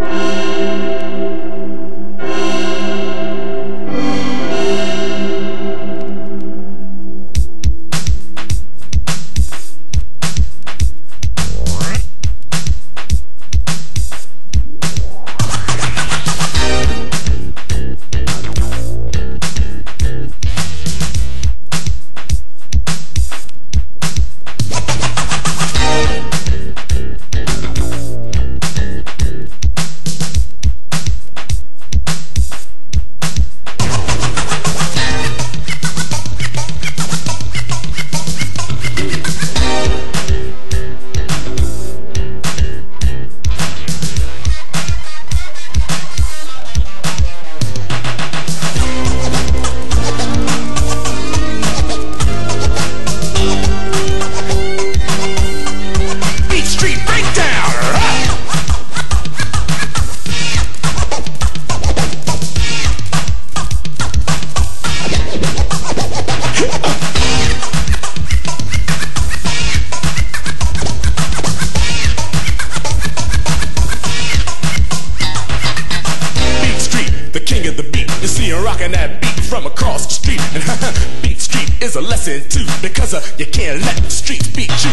a lesson too, because you can't let the streets beat you.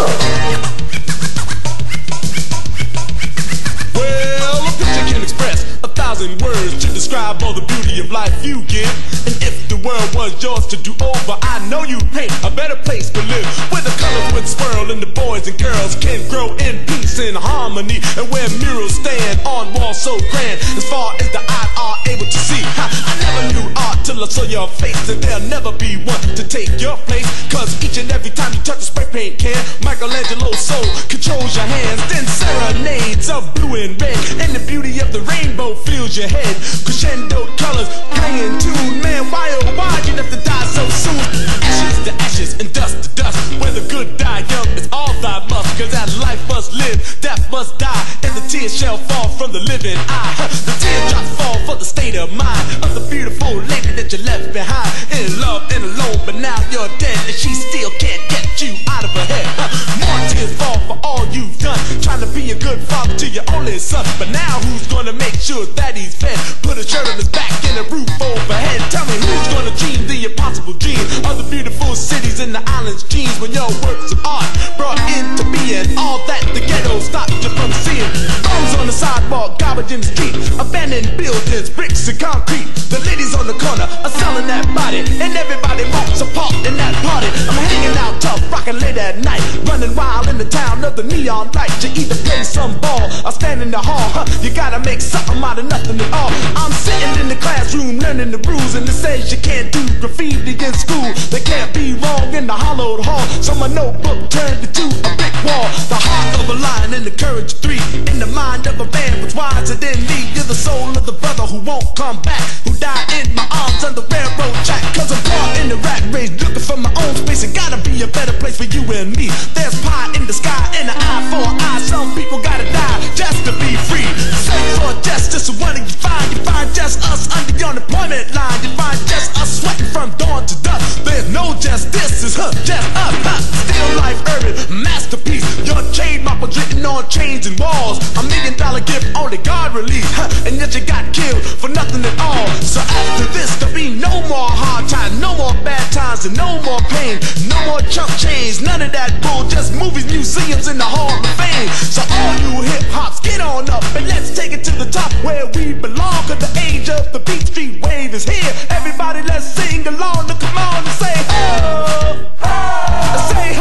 Well, a picture can express 1,000 words to describe all the beauty of life you give. And if the world was yours to do over, I know you'd paint a better place to live, where the colors would swirl and the boys and girls can grow in peace and harmony, and where murals stand on walls so grand as far as the eye are able to see. I never knew art till I saw your face, and there'll never be one to take your place, cause each and every time you touch a spray paint can, Michelangelo's soul controls your hands. Then serenades of blue and red, and the beauty of the rainbow fills your head. Crescendo colors playing tune, man, why oh why you have to die so soon? Ashes to ashes and dust to dust, where the good die young, it's all thy must, cause that life must live, death must die, and the tears shall fall from the living eye. The teardrops fall for the state of mind of the beautiful lady that you left behind, in love and alone, but now you're dead, and she still can't get you out of her head. More tears fall for all you've done, trying to be a good father to your only son, but now who's gonna make sure that he's fed? Put a shirt on his back and a roof overhead. Tell me who's gonna dream the impossible dream of the beautiful cities and the islands' dreams, when your works of art brought into being all that the ghetto stopped you from seeing. Bombs on the sidewalk, garbage in the street, abandoned buildings, bricks and concrete. The ladies on the corner are selling that body, and everybody wants a part in that party. I'm hanging out tough, rocking late at night, running wild in the town of the neon light. You either play some ball or stand in the hall, you gotta make something out of nothing at all. I'm sitting in the classroom learning the rules, and it says you can't do graffiti in school. They can't be wrong in the hollowed hall, so my notebook turned into a brick wall. The heart of a lion and the courage of three, in the mind of a man was wiser than me. You're the soul of the brother who won't come back, who died in my arms on the railroad track. Cause I'm caught in the rat race, looking for my own space, and gotta be a better place for you and me. There's pie in the sky and an eye for an eye. Some people gotta die just to be free. Search for justice, and what do you find? You find just us under the unemployment line. You find just us sweating from dawn to dusk. There's no justice, it's just us. Still life urban masterpiece. Your trademark was written on chains and walls. $1 million gift only God released, and yet you got killed for nothing at all. So after this there'll be no more hard times, no more bad times, and no more pain, no more chump change, none of that bull. Just movies, museums, and the Hall of Fame. So all you hip hops, get on up and let's take it to the top where we belong. Cause the age of the Beat Street wave is here. Everybody let's sing along. To come on and say ho, ho. Say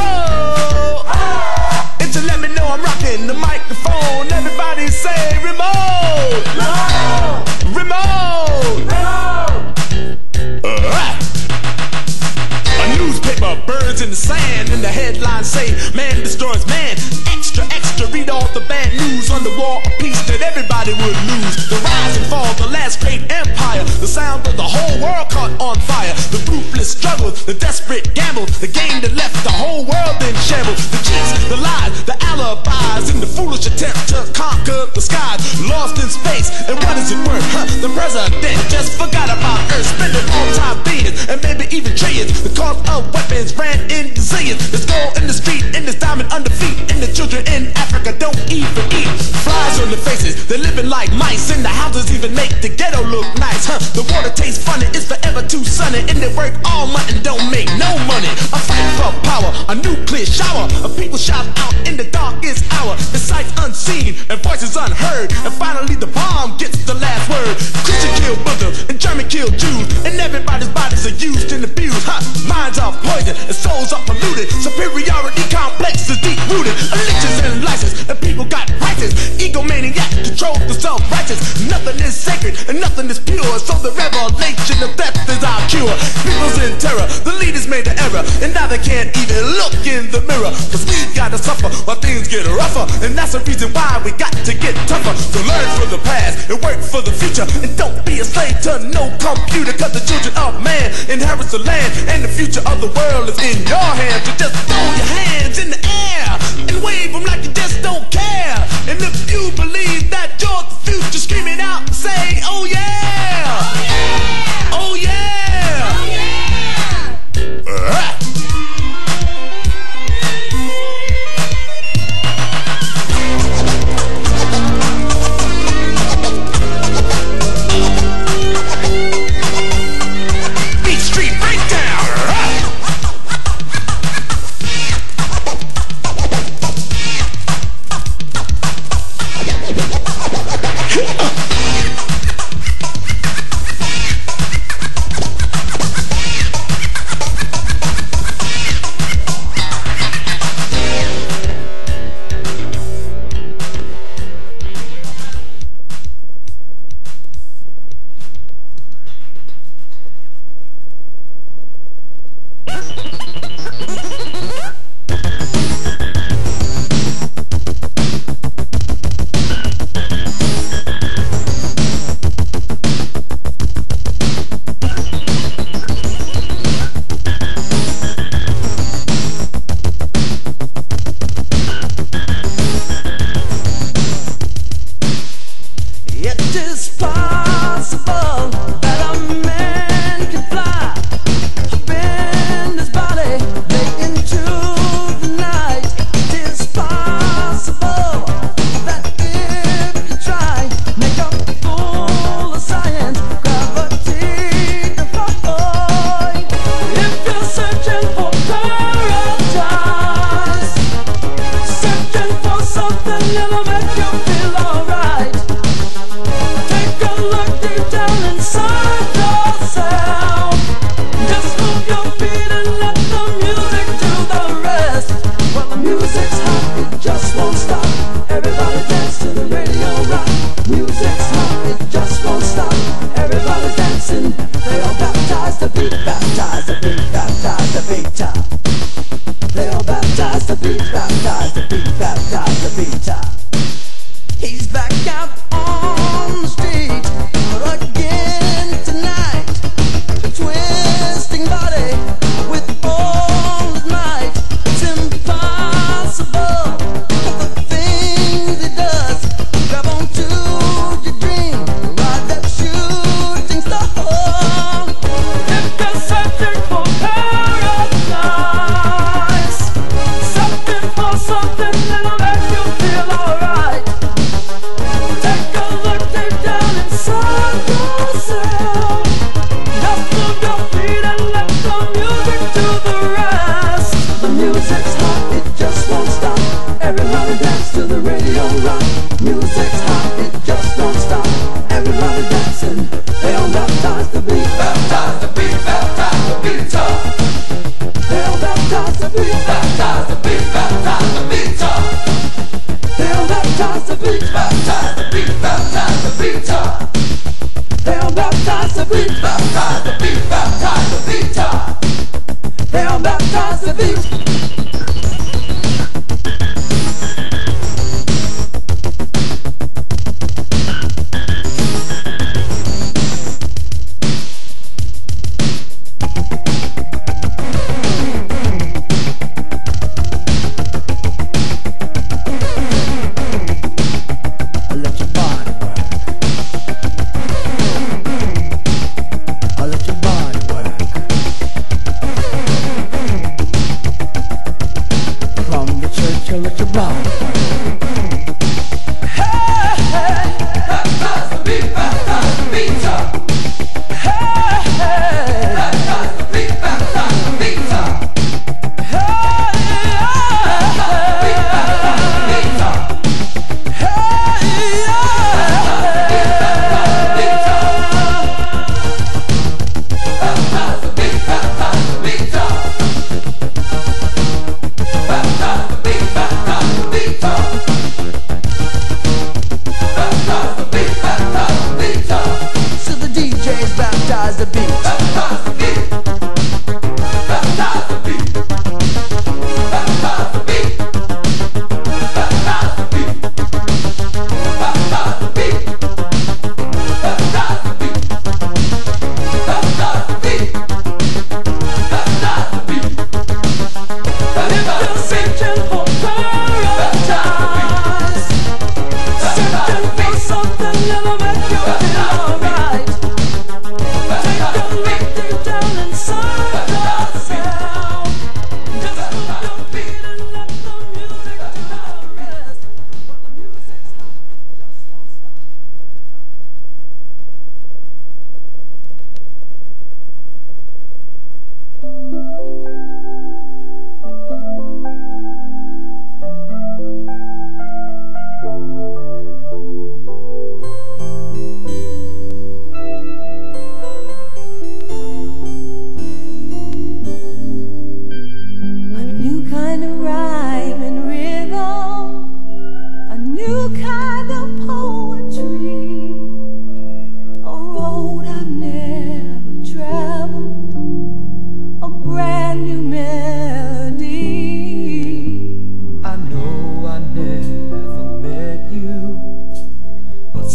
ho, ho. And to let me know I'm rocking the microphone, everybody say remote, no. Remote, no. A newspaper burns in the sand, and the headlines say man destroys man. Extra, extra, read all the bad news on the war of peace that everybody would lose. The rise and fall, the last great empire, the sound of the whole world caught on fire. The ruthless struggles, the desperate gambles, the game that left the whole world in shambles. The cheats, the lies, the alibis, and the foolish attempt to conquer the skies. Lost in space, and what is it worth? The president just forgot about Earth, spending all time billions, and maybe even trillions. The cost of weapons ran in zillions. There's gold in the street, and there's diamond under feet, and the children in Africa don't even eat. Flies on their faces. They're living like mice, and the houses even make the ghetto look nice, huh? The water tastes funny, it's forever too sunny, and they work all month and don't make no money. A fight for power, a nuclear shower of people shout out in the darkest hour. The sights unseen and voices unheard, and finally the bomb gets the last word. Christian kill Muslims and German kill Jews, and everybody's bodies are used and abused, huh? Minds are poisoned and souls are polluted. Superiority complex is deep rooted. Elections and license, and people got prices. Egomaniac control the self-righteous. Nothing is sacred and nothing is pure, so the revelation of death is our cure. People's in terror, the leaders made the error, and now they can't even look in the mirror. Cause we gotta suffer while things get rougher, and that's the reason why we got to get tougher. So learn from the past and work for the future, and don't be a slave to no computer. Cause the children of man inherits the land, and the future of the world is in your hands. So just throw your hands in the air and wave them like you just don't care. And if you believe that you're the future, screaming out and say, oh yeah! Oh yeah! Oh yeah! Oh yeah! Beat Street Breakdown!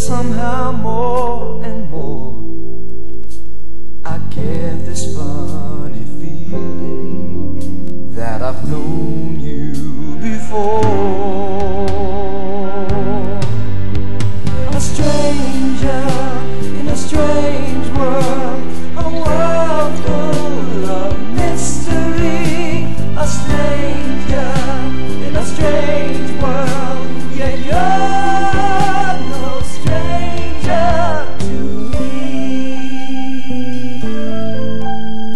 somehow more and more I get this funny feeling that I've known you before. I'm a stranger in a strange world, a world full of mystery. A stranger in a strange world, yeah, you're no stranger to me.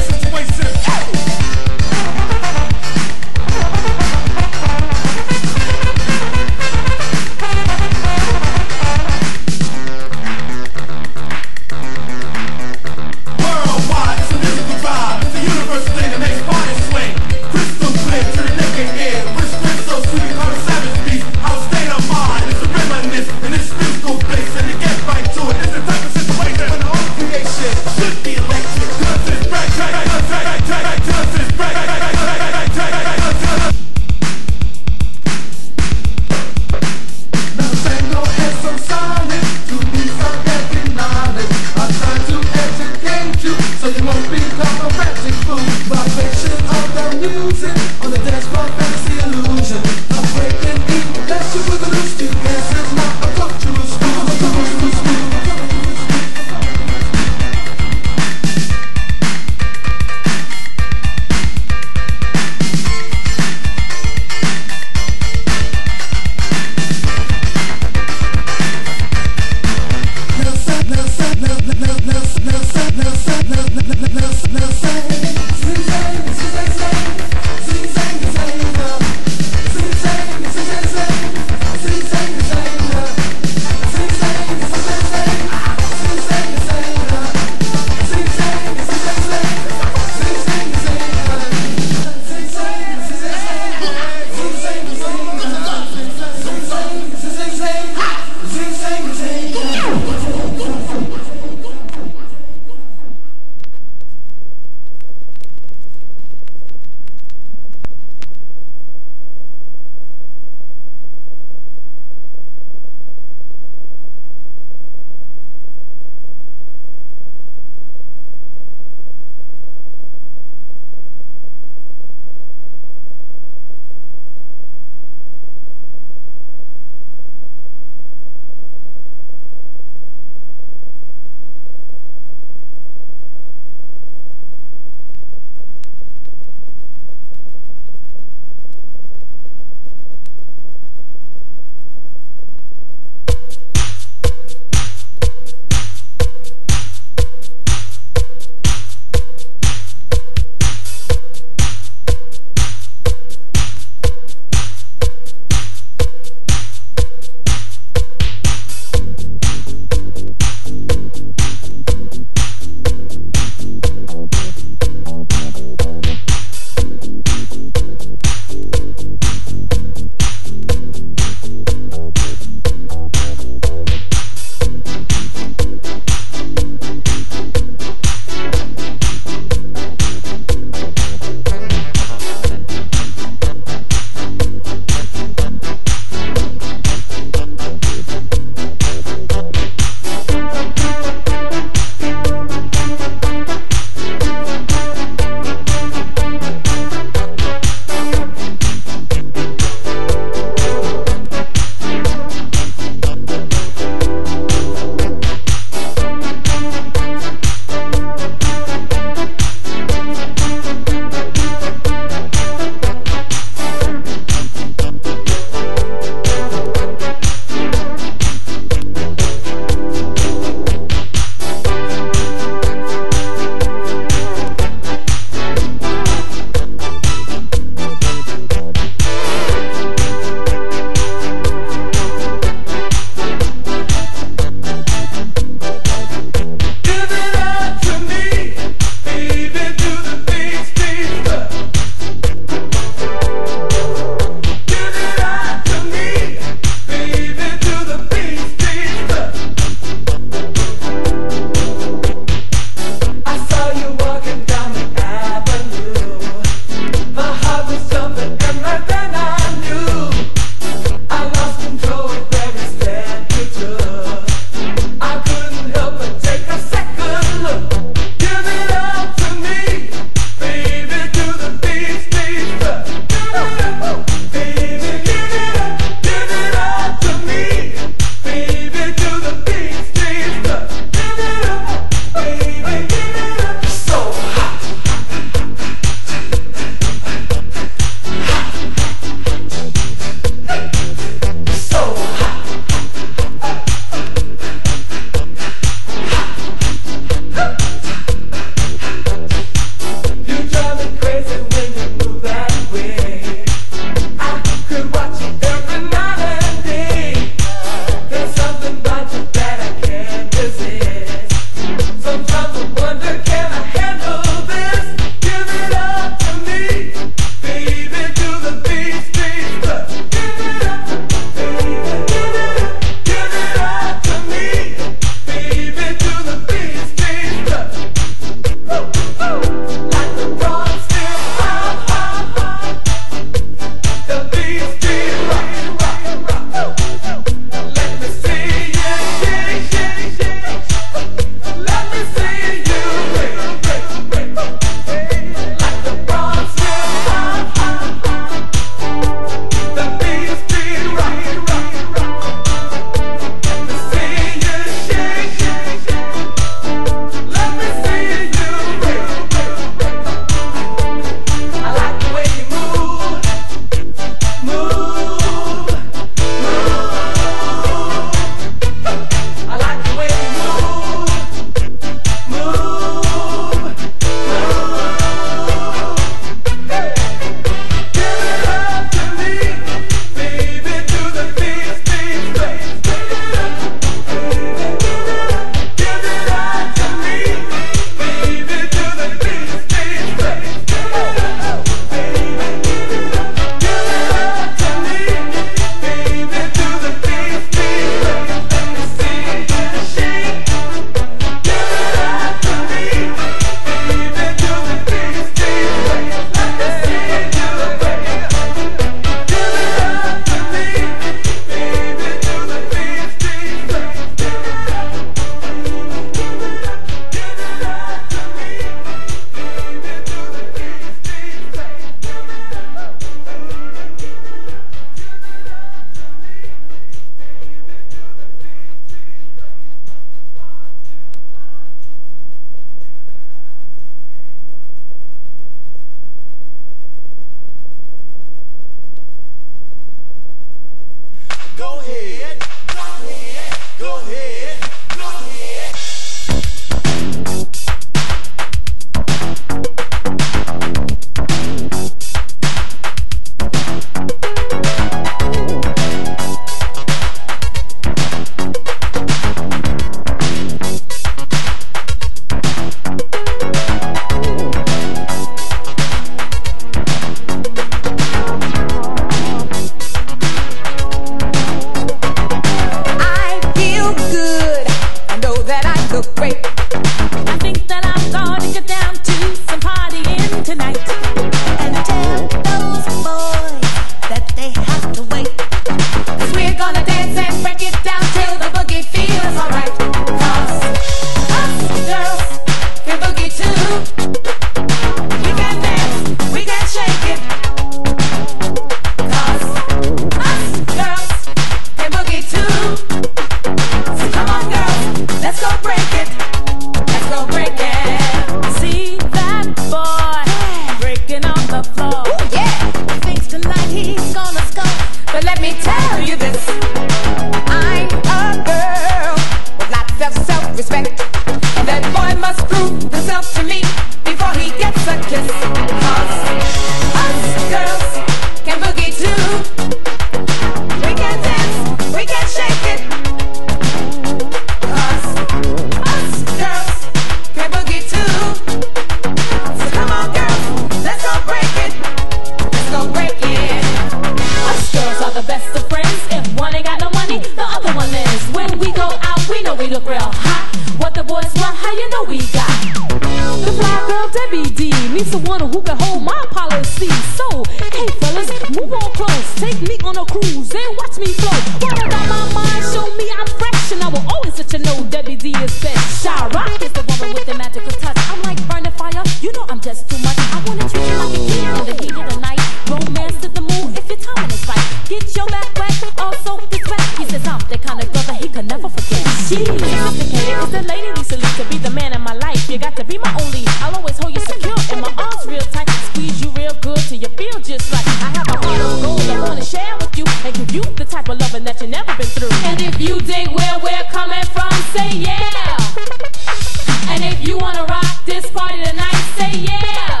tell you this. I'm a girl with lots of self-respect, and that boy must prove himself to me before he gets a kiss. 'Cause us girls can boogie too. We can dance, we can shake it. 'Cause us girls can boogie too. So come on girls, let's go break it. Let's go break it. Us girls are the best of friends. If one ain't got no money, the other one is. When we go out, we know we look real hot. What the boys want, how you know we got? The fly girl Debbie D needs someone who can hold my policy. So, hey fellas, move on close. Take me on a cruise and watch me flow. What about my mind? Show me I'm fresh, and I will always let you know Debbie D is best. Shy-Rock is the woman with the magical touch. I'm like burning fire, you know I'm just too much. I wanna treat you like a king in the heat of the night. Romance to the moon if your timing is right. Get your back wet, also this wet. He says I'm the kind of girl that he could never forget. She's sophisticated, is the lady Lisa Lee to be the man in my life. You got to be my only. I'll always hold you secure in my arms real tight. Squeeze you real good till you feel just right. I have a heart of gold I wanna share with you and give you the type of loving that you never been through. And if you dig where we're coming from, say yeah. And if you wanna rock this party tonight, say yeah.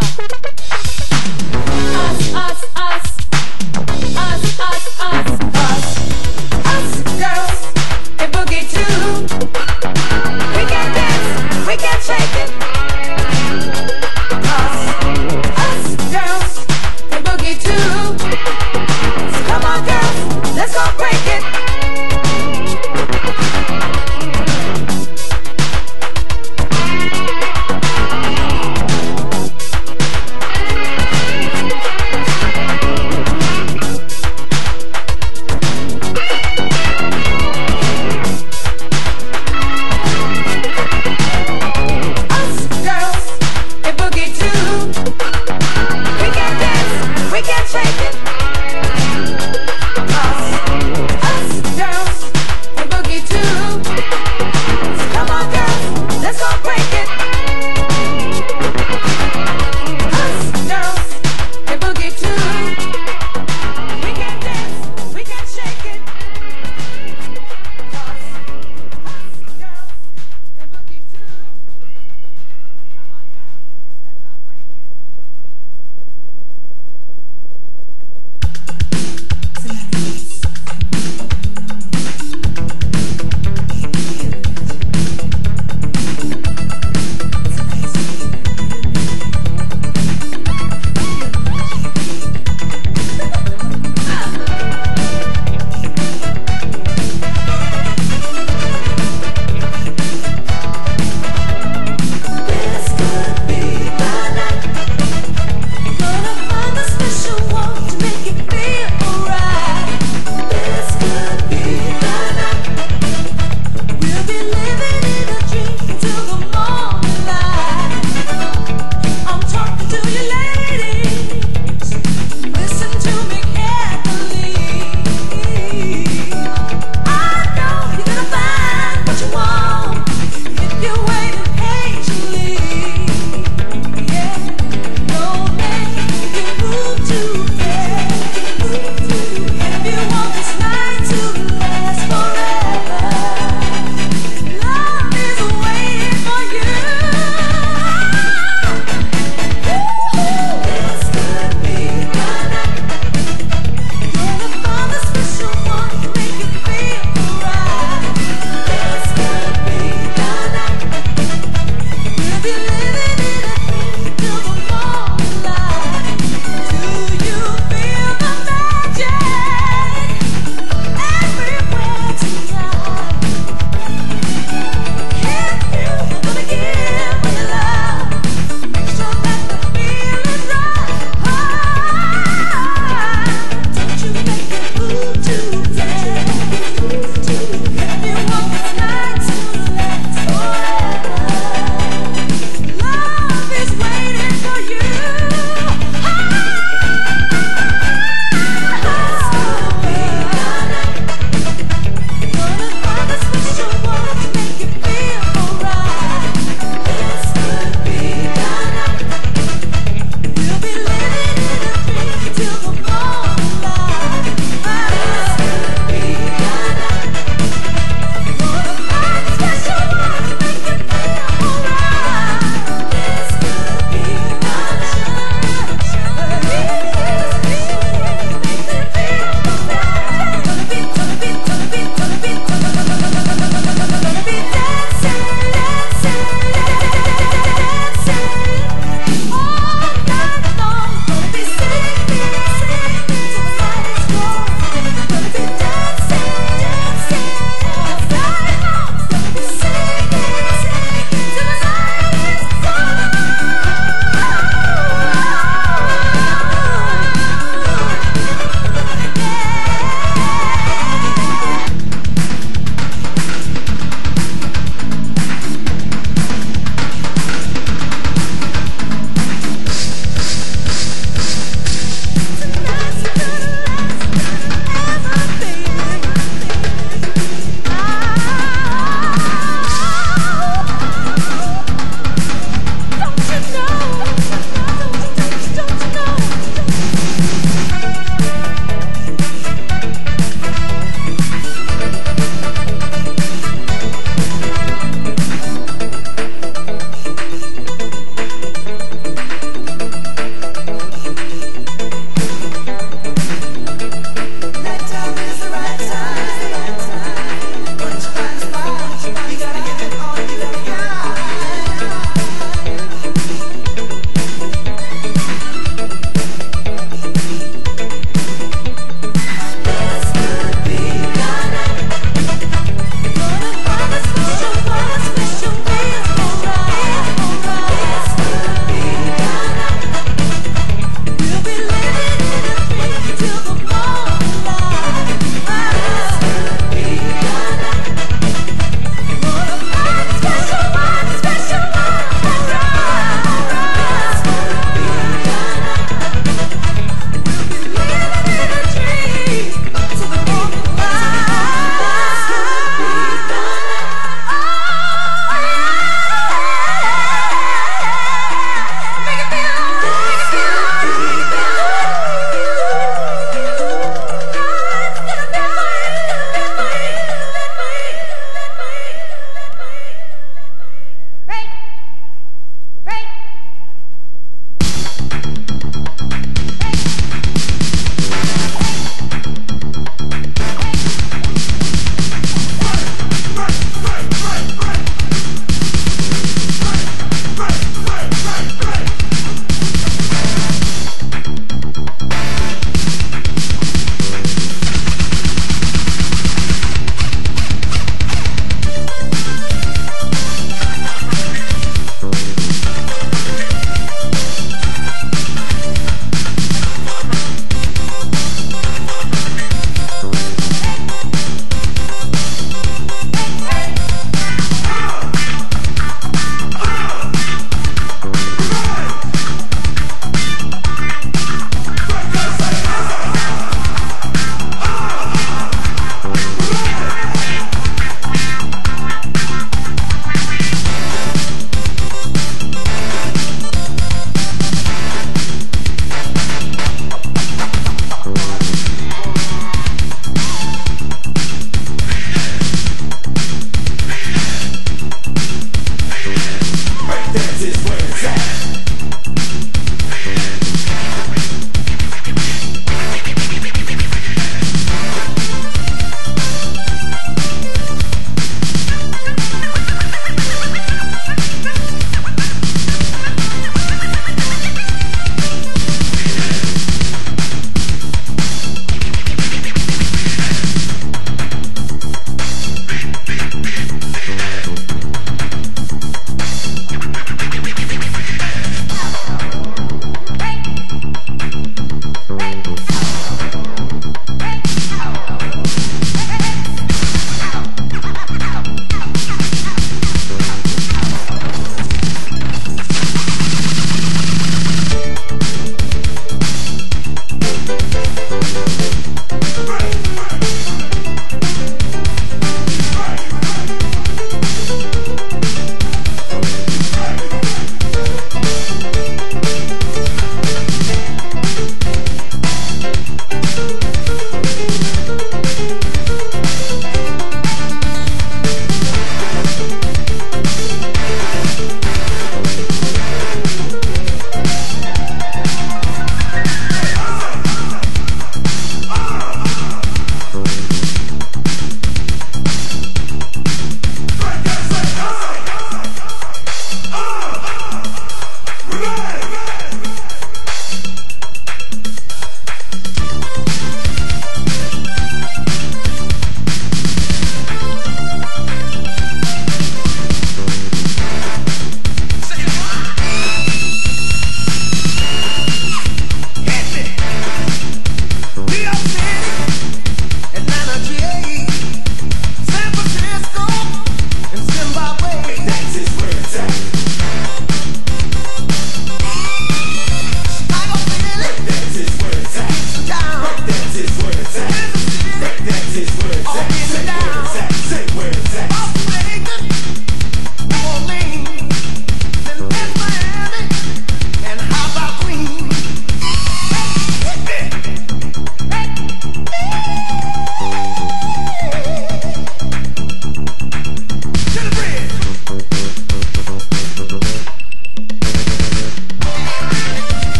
Us, us, us. Us, us, us, us. Us girls can boogie too. We can dance, we can shake it. 'Cause us girls can boogie too. So come on girls, let's go break it.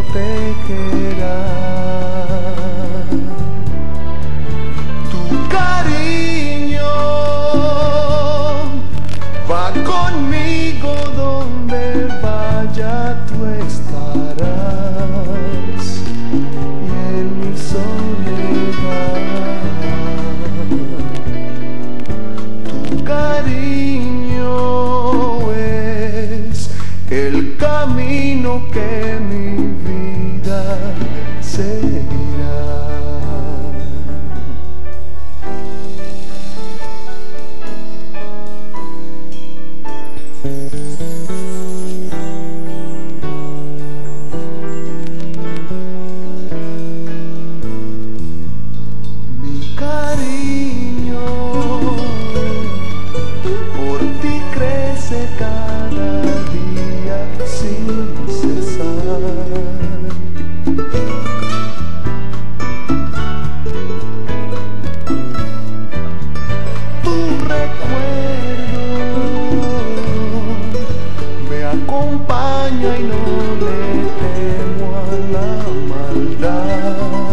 protegerá. Tu cariño va conmigo donde vaya, tú estarás, y en mi soledad tu cariño es el camino que mi vida seguirá. Mi cariño por ti crece cada día sin cesar. Tu recuerdo me acompaña y no le temo a la maldad,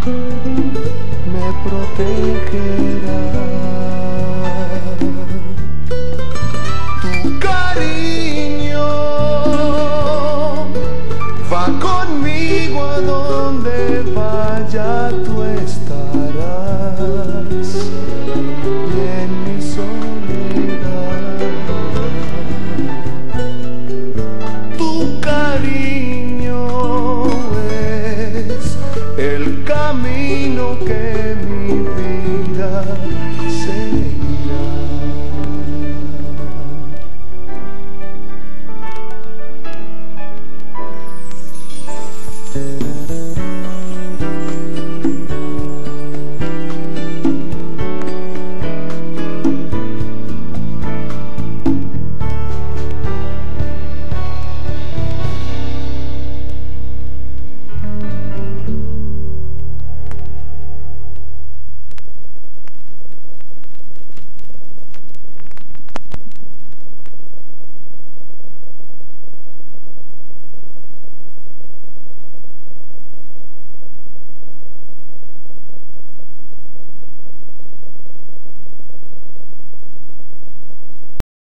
me protegerá. Tu cariño va conmigo a donde vaya, tú estarás, y en mi soledad tu cariño es el camino que